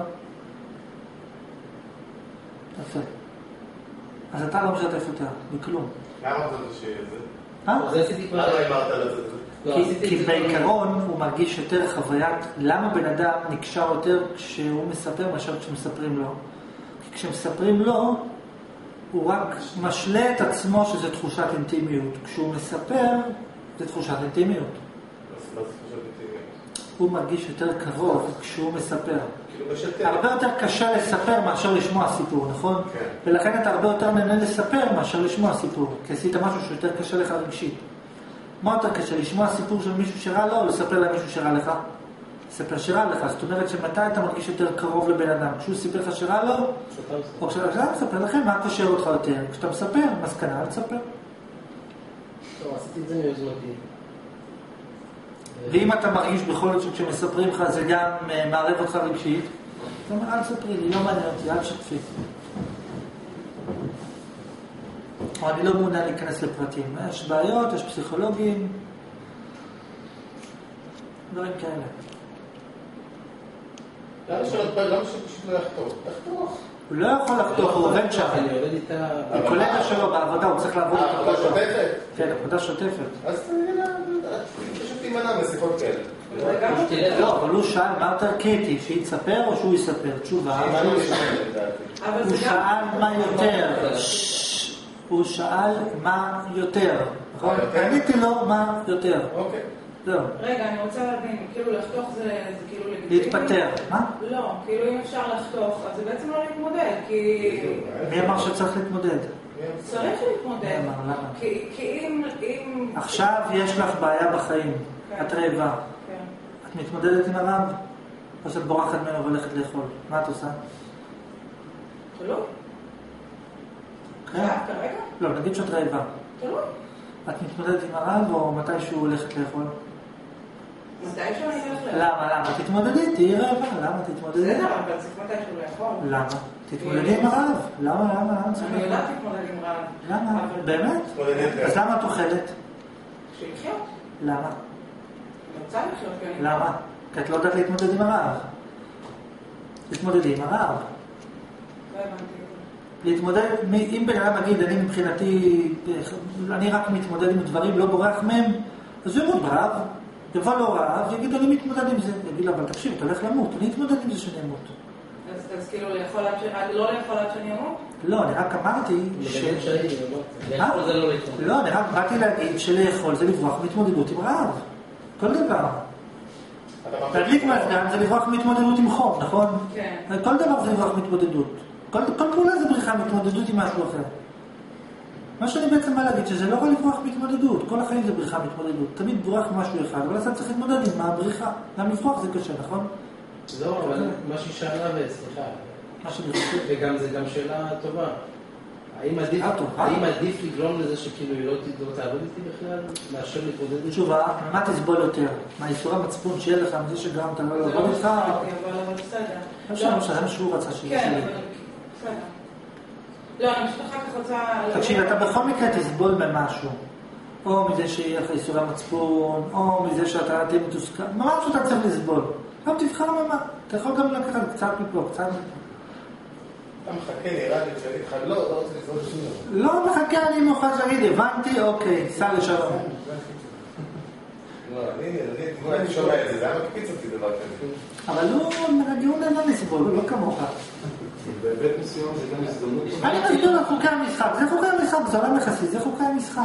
יפה. אז אתה לא משתף יותר, בכלום. למה אתה שיהיה זה? אה? זה עשיתי כבר... למה אמרת על זה? כי בעיקרון הוא מרגיש יותר חוויית, למה בן אדם נקשר יותר כשהוא מספר מאשר כשמספרים לו? כי כשמספרים לו, הוא רק משלה את עצמו שזה תחושת אינטימיות. כשהוא מספר, זה תחושת אינטימיות. מה זה תחושת אינטימיות? הוא מרגיש יותר קרוב כשהוא מספר. כאילו בשתף. הרבה יותר קשה לספר מאשר לשמוע סיפור, נכון? כן. ולכן אתה הרבה יותר נהנה לספר מאשר לשמוע סיפור, כי עשית משהו שיותר קשה לך רגשית. מה יותר קשה? לשמוע סיפור של מישהו שרע לו, או לספר למישהו שרע לך? לספר שרע לך. זאת אומרת שמתי אתה מרגיש יותר קרוב לבן אדם? כשהוא סיפר לך שרע לו? או כשאתה מספר לכם, מה קושר אותך יותר? כשאתה מספר, מסקנה, אל תספר. טוב, עשיתי את זה מיוזמתי. ואם אתה מרגיש בכל זאת שכשמספרים לך זה גם מערב אותך רגשית, אתה אומר, אל תספרי לי, לא מעניין אותי, אל תשתפי. או אני לא מעוניין להיכנס לפרטים. יש בעיות, יש פסיכולוגים, דברים כאלה. למה שפשוט לא יחתוך? תחתוך. הוא לא יכול לחתוך, הוא עובד שם. אני עובד איתה... הוא קולגה שלו בעבודה, הוא צריך לעבוד איתה. עבודה שוטפת? כן, עבודה שוטפת. אז פשוט תימנע משיחות כאלה. לא, אבל הוא שאל מה יותר קריטי, שהיא תספר או שהוא יספר? תשובה. הוא שאל מה יותר. הוא שאל מה יותר. עניתי לו מה יותר. אוקיי. זהו. רגע, אני רוצה להבין, כאילו לחתוך זה כאילו לגיטימי? להתפטר. מה? לא, כאילו אם אפשר לחתוך, אז זה בעצם לא להתמודד, כי... מי אמר שצריך להתמודד? צריך להתמודד. למה? כי אם... עכשיו יש לך בעיה בחיים. את רעבה. את מתמודדת עם הרב? או שאת בורחת ממנו והולכת לאכול? מה את עושה? תלוי. כן? כרגע? לא, נגיד שאת רעבה. תלוי. את מתמודדת עם הרב או מתי שהוא הולכת לאכול? מתי שהוא הולכת לאכול? למה? למה? תתמודדי, תהיי רעבה. למה תתמודדי? זה דבר, אבל צריך מתי שהוא לאכול. למה? תתמודדי עם הרב. למה? למה? אני יודעת להתמודד עם רב. למה? באמת? אז למה את אוכלת? שיחיות. למה? אני רוצה לחיות, כי אני... למה? כי את לא יודעת להתמודד עם הרב. תתמודדי עם הרב. לא הבנתי. להתמודד, אם בן אדם נגיד, אני מבחינתי, אני רק מתמודד עם דברים, לא בורח מהם, אז הוא ימות ברב, יבוא לו רב, ויגיד, אני מתמודד עם זה. יגיד לו, אבל תקשיב, אתה הולך למות, אני אתמודד עם זה שאני אמות. אז כאילו, לא לאכול עד שאני אמות? לא, אני רק אמרתי ש... לאכול זה לא להתמודד. לא, אני רק באתי להגיד שלאכול זה לברוח מתמודדות עם רעב. כל דבר. להדליק מזגן זה לברוח מתמודדות עם חום, נכון? כן. כל דבר זה לברוח מתמודדות. כל, כל פעולה זה בריחה מתמודדות עם משהו אחר. מה שאני בעצם בא להגיד שזה לא רק לברוח מתמודדות, כל החיים זה בריחה מתמודדות. תמיד ברוח משהו אחד, אבל אתה צריך להתמודד עם הבריחה. גם לברוח זה קשה, נכון? לא, אבל מה שהיא שאלה וסליחה. מה שאני חושב. וגם זה גם שאלה טובה. האם עדיף, האם עדיף לגרום לזה שכאילו היא לא תעבוד איתי בכלל, מאשר להתמודד איתי? תשובה, מה תסבול יותר? מהאיסור המצפון שיהיה לך, מזה שגרמת לא לעבוד איתך? אבל בסדר. לא שם, זה מה שהוא רצה שיהיה. כן, אבל בסדר. לא, אני פשוט אחר כך רוצה... תקשיב, אתה בכל מקרה תסבול ממשהו. או מזה שיהיה לך איסור המצפון, או מזה שאתה תהיה מתוסכל. ממש שאתה צריך לסבול. גם תבחר ממה. אתה יכול גם לקחת קצת מפה, קצת מפה. אתה מחכה, נראה לי, שאני איתך, לא, לא רוצה לסבול שום דבר. לא מחכה, אני מוכן להגיד, הבנתי, אוקיי, סע לשלום. לא, אני, אני שומע את זה, זה היה מקפיץ אותי דבר כזה. אבל הוא, הוא נהנה לסבול, הוא לא כמוך. בהיבט מסוים זה גם הזדמנות. אני מסביר על חוקי המשחק, זה חוקי המשחק, זה עולם יחסי, זה חוקי המשחק.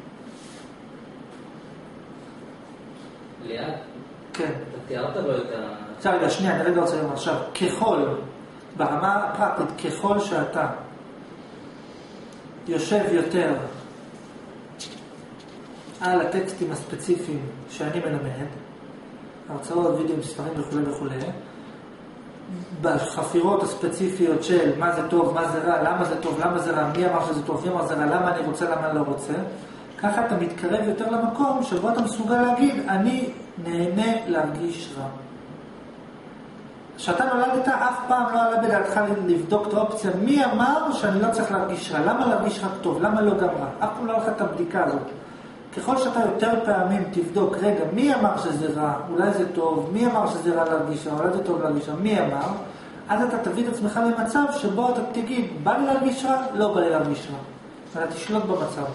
ליד? כן. אתה תיארת לו את ה... עכשיו, רגע, שנייה, אני רגע רוצה לומר עכשיו, ככל, ברמה הפרקטית, ככל שאתה יושב יותר על הטקסטים הספציפיים שאני מלמד, הרצאות, וידאו, ספרים וכו' וכו', בחפירות הספציפיות של מה זה טוב, מה זה רע, למה זה טוב, למה זה רע, מי אמר שזה טוב, מי אמר זה רע, למה אני רוצה, למה אני לא רוצה, ככה אתה מתקרב יותר למקום שבו אתה מסוגל להגיד, אני נהנה להרגיש רע. כשאתה נולדת, אף פעם לא עלה בדעתך לבדוק את האופציה, מי אמר שאני לא צריך להרגיש רע, למה להרגיש רק טוב, למה לא גם רע, אף פעם לא הלכה את הבדיקה הזאת. ככל שאתה יותר פעמים תבדוק, רגע, מי אמר שזה רע, אולי זה טוב, מי אמר שזה רע להרגיש רע, אולי זה טוב להרגיש רע, מי אמר, אז אתה תביא את עצמך למצב שבו אתה תגיד, בא לי להרגיש רע, לא בא לי להרגיש רע. אתה תשלוט במצב.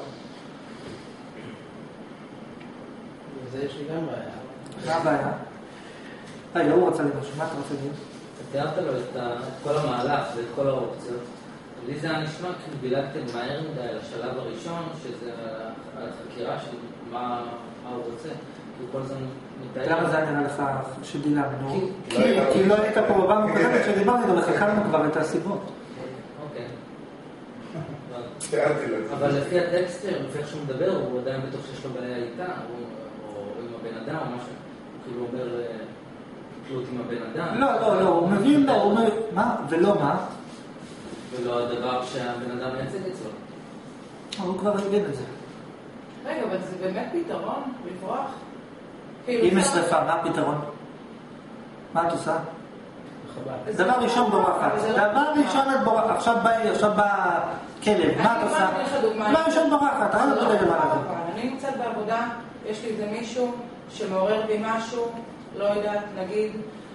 וזה יש לי גם בעיה. מה הבעיה? רגע, הוא רצה לי משהו, מה אתה רוצה להגיד? תיארת לו את כל המהלך ואת כל האופציות. לי זה היה נשמע כאילו בילגתם מהר מדי לשלב הראשון, שזה החקירה של מה הוא רוצה. כי כל זה מתאר... למה זה נראה לך שדילגנו? כי לא היית פה בבא מוקדמת שדיברתי לו וחקרנו כבר את הסיבות. אוקיי. תיארתי לו. אבל לפי הטקסט, לפי איך שהוא מדבר, הוא עדיין בטוח שיש לו בעיה איתה, או עם הבן אדם, או משהו. כאילו הוא אומר... תלות עם הבן אדם. לא, לא, לא, הוא מבין לו, הוא אומר... מה? ולא מה? ולא הדבר שהבן אדם מייצג אצלו. הוא כבר הבין את זה. רגע, אבל זה באמת פתרון, לברוח? אם יש שריפה, מה הפתרון? מה את עושה? דבר ראשון בורחת. דבר ראשון את בורחת. עכשיו בא כלב, מה את עושה? דבר ראשון בורחת. אני נמצאת בעבודה, יש לי איזה מישהו שמעורר בי משהו, לא יודעת, נגיד,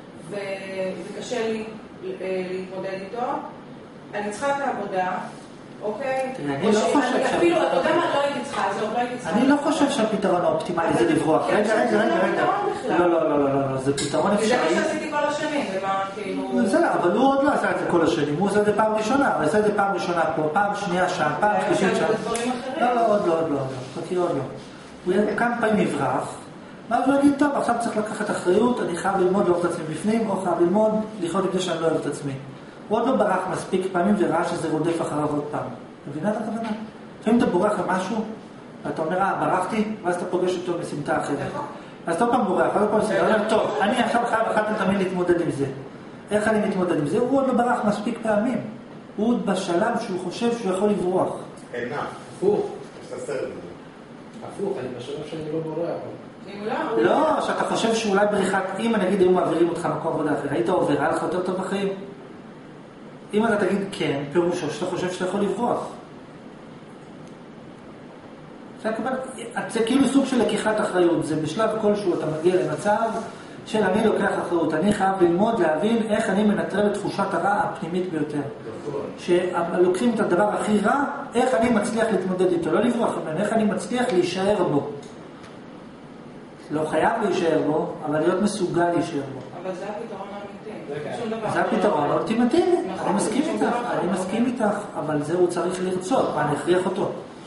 וזה קשה לי להתמודד איתו. אני צריכה את העבודה, אוקיי? אני לא חושב אפילו, אתה יודע מה? לא הייתי צריכה, זה לא הייתי צריכה. אני לא חושב שהפתרון האופטימלי זה לברוח. רגע, רגע, רגע, רגע. לא, לא, לא, לא, לא, זה פתרון אפשרי. זה מה שעשיתי כל השנים, ומה, כאילו... זה לא, אבל הוא עוד לא עשה את זה כל השנים. הוא עושה את זה פעם ראשונה, הוא עושה את זה פעם ראשונה פה, פעם שנייה שם, פעם שלישית שם. לא, לא, עוד לא, עוד לא, חכי עוד לא. הוא יהיה כמה פעמים יברח, ואז הוא יגיד, טוב, עכשיו צריך לקחת אחריות, אני חייב ללמוד לאהוב את עצמי בפנים, או חייב ללמוד לחיות עם זה שאני לא אוהב את עצמי. הוא עוד לא ברח מספיק פעמים וראה שזה רודף אחריו עוד פעם. מבינה את הכוונה? לפעמים אתה בורח למשהו, ואתה אומר, אה, ברחתי, ואז אתה פוגש אותו בסמטה אחרת. אז אתה עוד פעם בורח, עוד פעם בסמטה, אתה אומר, טוב, אני עכשיו חייב אחת תמיד להתמודד עם זה. איך אני מתמודד עם זה? הוא עוד לא ברח מספיק פעמים. הוא עוד בשלב שהוא חושב שהוא יכול לברוח. אינה. הפוך. יש את הסרט הזה. הפוך, אני בשלב שאני לא בורח. לא, שאתה חושב שאולי בריחת, אם נגיד היו מעבירים אותך מקום עבודה אחר, היית עובר, היה לך יותר טוב בחיים? אם אתה תגיד כן, פירושו שאתה חושב שאתה יכול לברוח. זה כאילו סוג של לקיחת אחריות, זה בשלב כלשהו אתה מגיע למצב של אני לוקח אחריות, אני חייב ללמוד להבין איך אני מנטרל את תחושת הרע הפנימית ביותר. שלוקחים את הדבר הכי רע, איך אני מצליח להתמודד איתו, לא לברוח ממנו, איך אני מצליח להישאר בו. לא חייב להישאר בו, אבל להיות מסוגל להישאר בו. אבל זה הפתרון האמיתי. זה הפתרון האולטימטיבי. אני מסכים איתך, אני מסכים איתך, אבל זה הוא צריך לרצות, מה אני אכריח אותו.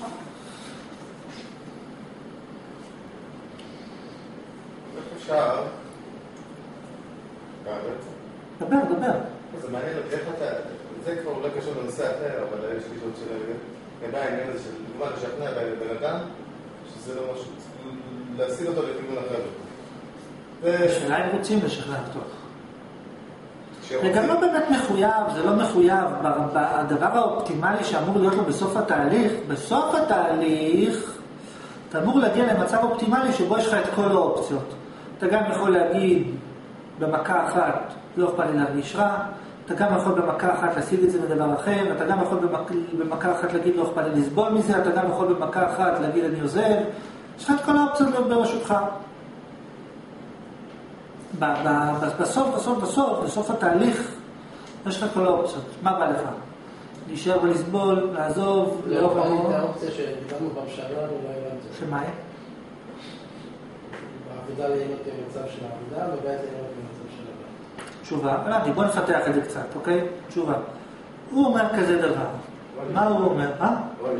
איך אפשר? דבר, דבר. זה מעניין, איך אתה... זה כבר אולי קשור לנושא אחר, אבל יש לי עוד שאלה לגבי. לגבי העניין הזה של דוגמה לשכנע בן אדם, שזה לא משהו... להסיל אותו לכיוון אחר. השאלה אם רוצים לשכנע אותו. זה גם לא באמת מחויב, זה לא מחויב. הדבר האופטימלי שאמור להיות לו בסוף התהליך, בסוף התהליך, אתה אמור להגיע למצב אופטימלי שבו יש לך את כל האופציות. אתה גם יכול להגיד במכה אחת, לא אכפת לי להרגיש רע, אתה גם יכול במכה אחת להשיג את זה בדבר אחר, אתה גם יכול במכה אחת להגיד לא אכפת לי לסבול מזה, אתה גם יכול במכה אחת להגיד אני עוזב, יש לך את כל האופציות ברשותך. בסוף, בסוף, בסוף, בסוף התהליך, יש לך כל האופציות. מה בא לך? להישאר ולסבול, לעזוב, לאהוב המון. זה האופציה שדיברנו פעם שעברה, אולי לא את זה. שמה היא? בעבודה ליהנות במצב של העבודה, ובית ליהנות במצב של הבית. תשובה, לא, בוא נפתח את זה קצת, אוקיי? תשובה. הוא אומר כזה דבר. מה הוא אומר? מה?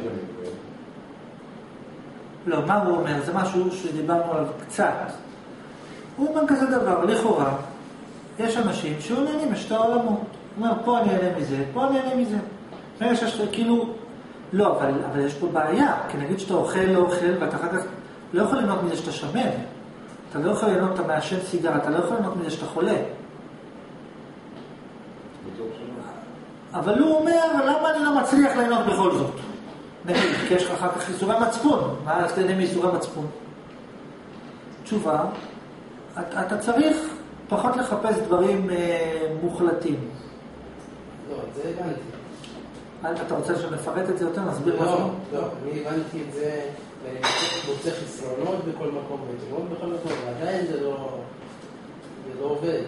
לא, מה הוא אומר? זה משהו שדיברנו עליו קצת. הוא אומר כזה דבר, לכאורה, יש אנשים שהוא נהנים משתי העולמות. הוא אומר, פה אני נהנה מזה, פה אני נהנה מזה. ויש כאילו, לא, אבל, אבל יש פה בעיה, כי נגיד שאתה אוכל, לא אוכל, ואתה אחר כך לא יכול ליהנות מזה שאתה שמן. אתה לא יכול ליהנות, אתה מעשן סיגר, אתה לא יכול ליהנות מזה שאתה חולה. אבל הוא אומר, למה אני לא מצליח ליהנות בכל זאת? נגיד, כי יש לך אחר כך ייסורי מצפון. מה אז תהנה מייסורי מצפון? תשובה, אתה, אתה צריך פחות לחפש דברים אה, מוחלטים. לא, את זה הבנתי. אתה רוצה שנפרט את זה יותר? נסביר לא, משהו? לא, אני הבנתי את זה, ואני מוצא חסרונות בכל מקום, ויתרונות בכל מקום, ועדיין זה לא, זה לא עובד.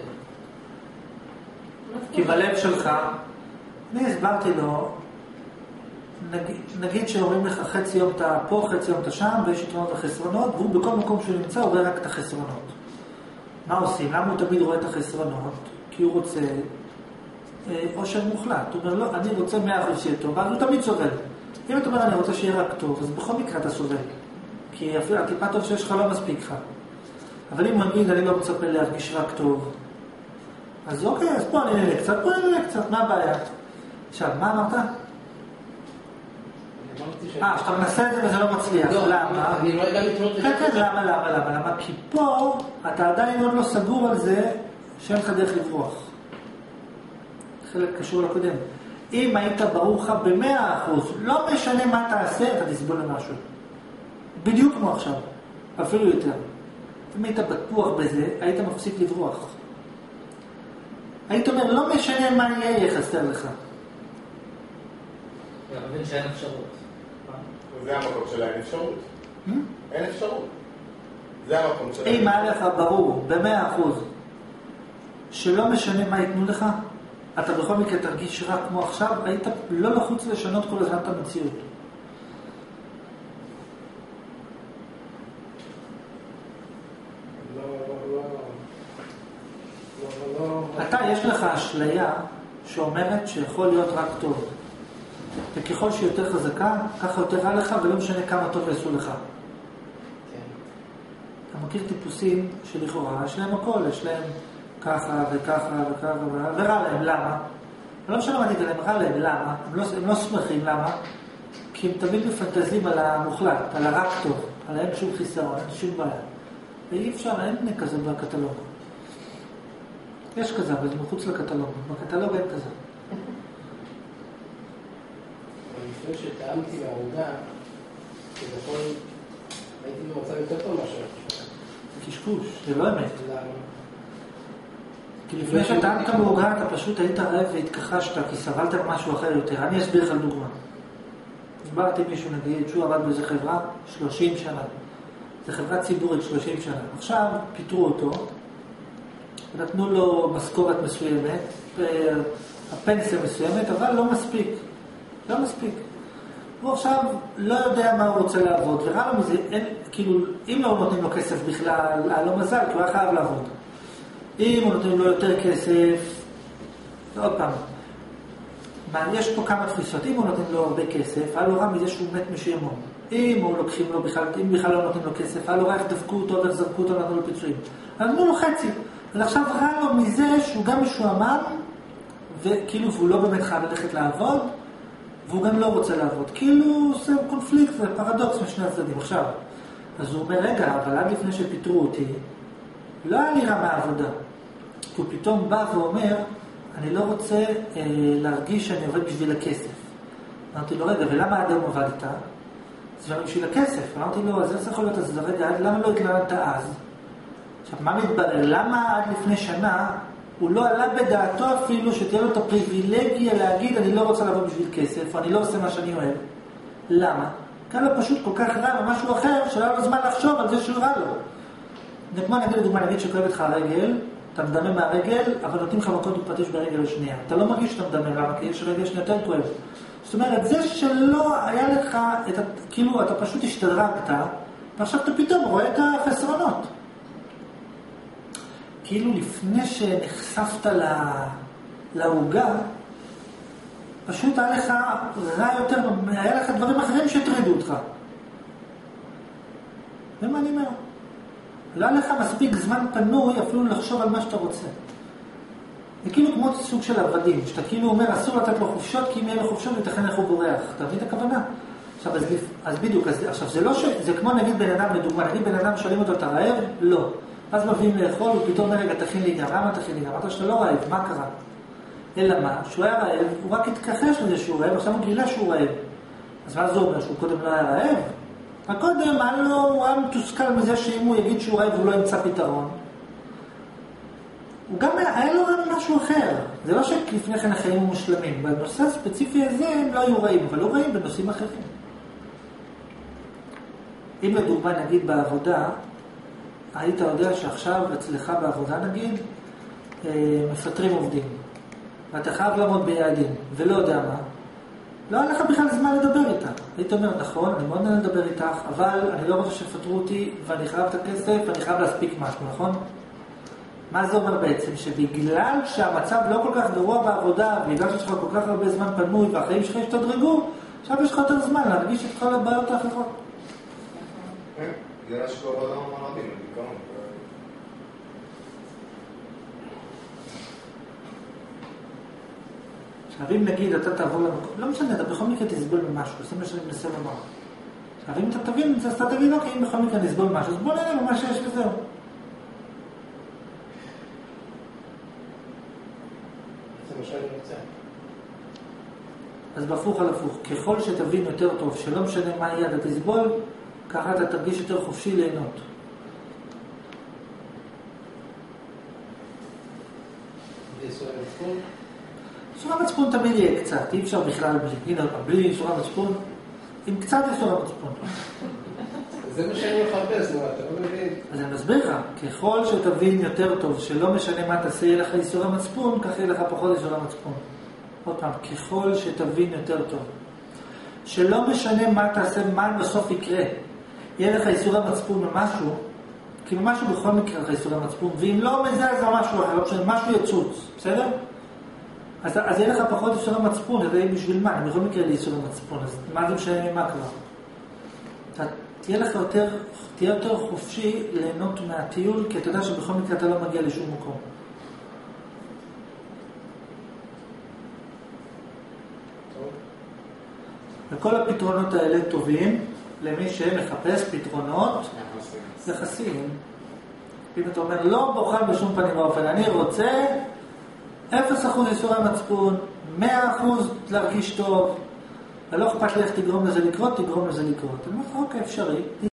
כי בלב שלך, אני הסברתי לו, נגיד, נגיד שאומרים לך חצי יום אתה פה, חצי יום אתה שם, ויש יתרונות וחסרונות, והוא בכל מקום שהוא נמצא הוא רואה רק את החסרונות. מה עושים? למה הוא תמיד רואה את החסרונות? כי הוא רוצה אה, עושר מוחלט. הוא אומר, לא, אני רוצה מאה אחוז שיהיה טוב, אבל הוא תמיד סובל. אם אתה אומר, אני רוצה שיהיה רק טוב, אז בכל מקרה אתה סובל. כי אפילו הטיפה טוב שיש לך לא מספיק לך. אבל אם נגיד, אני לא מצפה להרגיש רק טוב, אז אוקיי, אז פה אני נראה קצת, פה אני נראה קצת, מה הבעיה? עכשיו, מה אמרת? אה, שאתה מנסה את זה וזה לא מצליח, למה? אני לא יודע לתלות את זה. כן, כן, למה, למה, למה? למה? כי פה אתה עדיין עוד לא סגור על זה שאין לך דרך לברוח. חלק קשור לקודם. אם היית ברור לך במאה אחוז, לא משנה מה תעשה, אתה תסבול למשהו. בדיוק כמו עכשיו, אפילו יותר. אם היית בטוח בזה, היית מפסיק לברוח. היית אומר, לא משנה מה יהיה, יהיה חסר לך. אני מבין שאין אפשרות. זה המקום של אין אפשרות. אין אפשרות. זה המקום של... אם היה לך ברור, במאה אחוז, שלא משנה מה ייתנו לך, אתה בכל מקרה תרגיש רק כמו עכשיו, היית לא לחוץ לשנות כל הזמן את המציאות. אתה, יש לך אשליה שאומרת שיכול להיות רק טוב. וככל שהיא יותר חזקה, ככה יותר רע לך, ולא משנה כמה טוב יעשו לך. אתה מכיר טיפוסים שלכאורה, יש להם הכל, יש להם ככה וככה וככה, ורע להם, למה? לא משנה מה תגיד להם, רע להם, למה? הם לא, הם לא שמחים, למה? כי הם תמיד מפנטזים על המוחלט, על הרק טוב, על אין שום חיסרון, אין שום בעיה. ואי אפשר, אין כזה בקטלוג. יש כזה, אבל זה מחוץ לקטלוג. בקטלוג אין כזה. לפני שטעמתי מהעובדה, שבכל הייתי במצב יותר טוב משהו. זה קשקוש, זה לא אמת. למה? כי לפני שטעמת מהעוגה, אתה פשוט היית רעב והתכחשת, כי סבלת משהו אחר יותר. אני אסביר לך דוגמה. הסברתי מישהו, נגיד, שהוא עבד באיזה חברה שלושים שנה. זו חברה ציבורית שלושים שנה. עכשיו פיתרו אותו, ונתנו לו משכורת מסוימת, הפנסיה מסוימת, אבל לא מספיק. לא מספיק. הוא עכשיו לא יודע מה הוא רוצה לעבוד, ורע לו מזה, אין, כאילו, אם לא נותנים לו כסף בכלל, היה לו מזל, כי הוא היה חייב לעבוד. אם הוא נותנים לו יותר כסף, עוד פעם, מה, יש פה כמה תפיסות, אם הוא נותנים לו הרבה כסף, היה לו רע מזה שהוא מת משעמום. אם הוא לוקחים לו בכלל, אם בכלל לא נותנים לו כסף, היה לו רע איך דפקו אותו ואיך זרקו אותו, נתנו לו פיצויים. אז נתנו לו חצי. אז עכשיו רע לו מזה שהוא גם משועמם, וכאילו, והוא לא באמת חייב ללכת לעבוד, והוא גם לא רוצה לעבוד. כאילו זה קונפליקט, זה פרדוקס משני הצדדים. עכשיו, אז הוא אומר, רגע, אבל עד לפני שפיתרו אותי, לא היה לי רע מהעבודה. הוא פתאום בא ואומר, אני לא רוצה אה, להרגיש שאני עובד בשביל הכסף. אמרתי לו, רגע, ולמה עד היום עבדת? זה בשביל הכסף. אמרתי לו, אז זה יכול להיות, אז רגע, למה לא התלוננת אז? עכשיו, מה מתברר? למה עד לפני שנה הוא לא עלה בדעתו אפילו שתהיה לו את הפריבילגיה להגיד אני לא רוצה לעבוד בשביל כסף, או אני לא עושה מה שאני אוהב. למה? כאן לו פשוט כל כך רע במשהו אחר, שלא לו זמן לחשוב על זה שהוא רע לו. זה כמו נגיד לדוגמה, נגיד שכואבת לך הרגל, אתה מדמם מהרגל, אבל נותנים לך מכות ופטיש ברגל השנייה. אתה לא מרגיש שאתה מדמם, למה? כי יש רגל שנייה יותר כואב. זאת אומרת, זה שלא היה לך, את, כאילו אתה פשוט השתדרגת, ועכשיו אתה פתאום רואה את החסרונות. כאילו לפני שנחשפת להוגה, פשוט היה לך רע יותר, היה לך דברים אחרים שהטרידו אותך. זה מה אני אומר. לא היה לך מספיק זמן פנוי אפילו לחשוב על מה שאתה רוצה. זה כאילו כמו סוג של עבדים, שאתה כאילו אומר, אסור לתת לו חופשות, כי אם יהיה לו חופשות, ותכן איך הוא בורח. אתה מבין את הכוונה? עכשיו, אז, אז בדיוק, אז, עכשיו, זה לא ש... זה כמו נגיד בן אדם, לדוגמה, נגיד בן אדם שואלים אותו, אתה רעב? לא. אז מביאים לאכול, ופתאום רגע, תכין לי גם, למה תכין לי גם? אמרת שאתה לא רעב, מה קרה? אלא מה? שהוא היה רעב, הוא רק התכחש לזה שהוא רעב, עכשיו הוא גילה שהוא רעב. אז מה זה אומר? שהוא קודם לא היה רעב? הקודם, לו, הוא היה מתוסכל מזה שאם הוא יגיד שהוא רעב, הוא לא ימצא פתרון. הוא גם היה לו משהו אחר. זה לא שלפני כן החיים מושלמים. בנושא הספציפי הזה הם לא היו רעים, אבל לא רעים בנושאים אחרים. אם לדוגמה נגיד בעבודה, היית יודע שעכשיו אצלך בעבודה נגיד, מפטרים עובדים. ואתה חייב לעמוד ביעדים, ולא יודע מה. לא היה לך בכלל זמן לדבר איתה. היית אומר, נכון, אני מאוד נהנה לדבר איתך, אבל אני לא רוצה שפטרו אותי, ואני חייב את הכסף, ואני חייב להספיק משהו, נכון? מה זה אומר בעצם? שבגלל שהמצב לא כל כך גרוע בעבודה, בגלל שיש לך כל כך הרבה זמן פנוי, והחיים שלך ישתדרגו, עכשיו יש לך יותר זמן להרגיש את כל הבעיות האחרות. כן, זה שקורה בעולם המערבי, בעיקרון. עכשיו אם נגיד אתה תעבור למקום, לא משנה, אתה בכל מקרה תסבול ממשהו, זה מה שאני מנסה לומר. עכשיו אם אתה תבין, אז אתה תבין, אוקיי, אם בכל מקרה נסבול משהו, אז בוא נראה מה שיש וזהו. זה מה שאני רוצה. אז בהפוך על הפוך, ככל שתבין יותר טוב, שלא משנה מה יהיה, אתה תסבול, ככה אתה תרגיש יותר חופשי ליהנות. בישראל מצפון? איסור המצפון תמיד יהיה קצת, אי אפשר בכלל בלי, הנה, בלי איסור המצפון, עם קצת איסור המצפון. זה מה שאני מחפש, מה, אתה לא מבין? אז אני מסביר לך, ככל שתבין יותר טוב, שלא משנה מה תעשה, יהיה לך איסור המצפון, כך יהיה לך פחות איסור המצפון. עוד פעם, ככל שתבין יותר טוב, שלא משנה מה תעשה, מה בסוף יקרה, יהיה לך איסור המצפון ממשהו, כי משהו בכל מקרה לך איסור המצפון, ואם לא מזה, אז משהו אחר, לא משנה, משהו יצוץ, בסדר? אז, אז יהיה לך פחות איסור המצפון, זה יהיה בשביל מה? אני בכל מקרה לאיסור המצפון, אז מה זה משנה מה כבר? אתה, תהיה לך יותר, תהיה יותר חופשי ליהנות מהטיול, כי אתה יודע שבכל מקרה אתה לא מגיע לשום מקום. וכל הפתרונות האלה טובים למי שמחפש פתרונות יחסיים. אם אתה אומר, לא בוחר בשום פנים ואופן, אני רוצה אפס אחוז איסורי מצפון, מאה אחוז להרגיש טוב, ולא אכפת לי איך תגרום לזה לקרות, תגרום לזה לקרות. אני אומר לך, אוקיי, אפשרי.